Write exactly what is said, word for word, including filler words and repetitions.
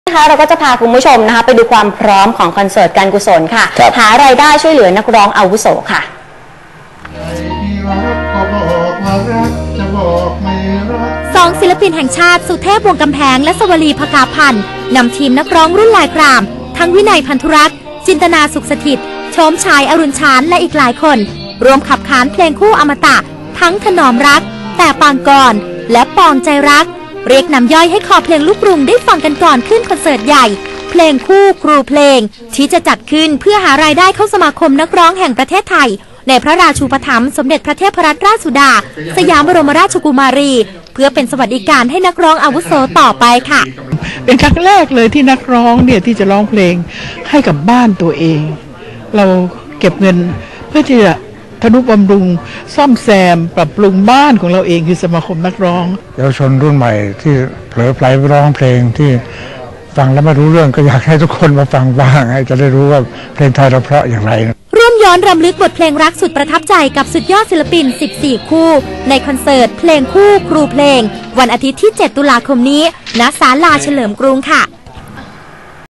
นะคะเราก็จะพาคุณผู้ชมนะคะไปดูความพร้อมของคอนเสิร์ตการกุศลค่ะหารายได้ช่วยเหลือนักร้องอาวุโสค่ะสองศิลปินแห่งชาติสุเทพวงศ์กำแพงและสวลีภกาพันธ์นำทีมนักร้องรุ่นลายครามทั้งวินัยพันธุรักษ์จินตนาสุขสถิตโฉมชายอรุณชานและอีกหลายคนรวมขับขานเพลงคู่อมตะทั้งถนอมรักแต่ปางก่อนและปองใจรักเรียกนำย่อยให้คอเพลงลูกกรุงได้ฟังกันก่อนขึ้นคอนเสิร์ตใหญ่เพลงคู่ครูเพลงที่จะจัดขึ้นเพื่อหารายได้เข้าสมาคมนักร้องแห่งประเทศไทยในพระราชูปถัมภ์สมเด็จพระเทพรัตนราชสุดาสยามบรมราชกุมารีเพื่อเป็นสวัสดิการให้นักร้องอาวุโสต่อไปค่ะเป็นครั้งแรกเลยที่นักร้องเนี่ยที่จะร้องเพลงให้กับบ้านตัวเองเราเก็บเงินเพื่อที่จะทนุบำรุงซ่อมแซมปรับปรุงบ้านของเราเองคือสมาคมนักร้องเยาวชนรุ่นใหม่ที่เผลอไผลร้องเพลงที่ฟังแล้วไม่รู้เรื่องก็อยากให้ทุกคนมาฟังบ้างให้จะได้รู้ว่าเพลงไทยเราเพราะอย่างไรร่วมย้อนรำลึกบทเพลงรักสุดประทับใจกับสุดยอดศิลปินสิบสี่คู่ในคอนเสิร์ตเพลงคู่ครูเพลงวันอาทิตย์ที่เจ็ดตุลาคมนี้ณศาลาเฉลิมกรุงค่ะ